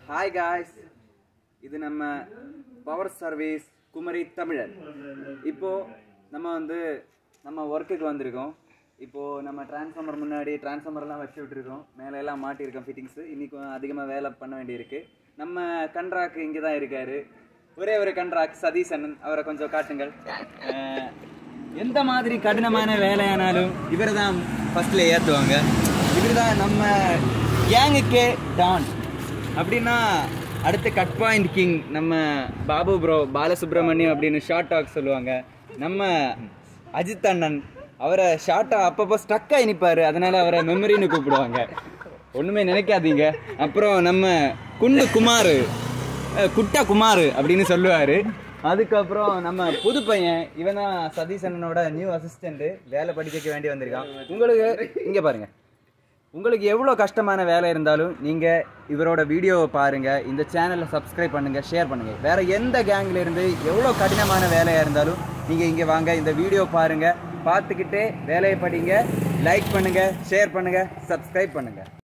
Hi guys, இது நம்ம power service Kumari தமிழன். இப்போ நம்ம ஒர்க்குக்கு வந்திருக்கோம். இப்போ நம்ம டிரான்ஸ்ஃபார்மர் முன்னாடி டிரான்ஸ்ஃபார்மர்லாம் வச்சு விட்டுருக்கோம். மேலே எல்லாம் மாட்டியிருக்கோம் ஃபிட்டிங்ஸ். இன்னைக்கு அதிகமாக வேலை பண்ண வேண்டியிருக்கு. நம்ம கண்ட்ராக்ட் இங்கே தான் இருக்காரு. ஒரே ஒரு கண்ட்ராக்ட் சதீஷ் அண்ணன், அவரை கொஞ்சம் காட்டுங்கள். எந்த மாதிரி கடினமான வேலையானாலும் இவர் தான் ஃபர்ஸ்ட்ல ஏற்றுவாங்க. இவர் தான் நம்ம கேங்குக்கே டான். அப்படின்னா அடுத்த கட் பாயிண்ட் கிங் நம்ம பாபு ப்ரோ, பாலசுப்ரமணியம் அப்படின்னு ஷார்ட் டாக் சொல்லுவாங்க. நம்ம அஜித் அண்ணன், அவரை ஷார்ட்டாக அப்பப்போ ஸ்ட்ரக்காக இனிப்பார், அதனால் அவரை மெமரின்னு கூப்பிடுவாங்க. ஒன்றுமே நினைக்காதீங்க. அப்புறம் நம்ம குட்டா குமார் அப்படின்னு சொல்லுவார். அதுக்கப்புறம் நம்ம புது பையன், இவன் தான் சதீஷ் அண்ணனோட நியூ அசிஸ்டண்ட்டு, வேலை படிக்க வேண்டி வந்திருக்கான். உங்களுக்கு இங்கே பாருங்கள், உங்களுக்கு எவ்வளோ கஷ்டமான வேலை இருந்தாலும் நீங்கள் இவரோட வீடியோவை பாருங்கள், இந்த சேனலை சப்ஸ்கிரைப் பண்ணுங்கள், ஷேர் பண்ணுங்கள். வேறு எந்த கேங்கில் இருந்து எவ்வளோ கடினமான வேலையாக இருந்தாலும் நீங்கள் இங்கே வாங்க, இந்த வீடியோ பாருங்கள், பார்த்துக்கிட்டே வேலையை படிங்க, லைக் பண்ணுங்கள், ஷேர் பண்ணுங்கள், சப்ஸ்கிரைப் பண்ணுங்கள்.